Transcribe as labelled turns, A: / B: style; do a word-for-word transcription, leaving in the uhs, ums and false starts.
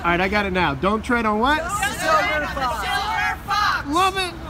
A: right, I got it now. Don't tread on what?
B: Silver fox.
A: Love it.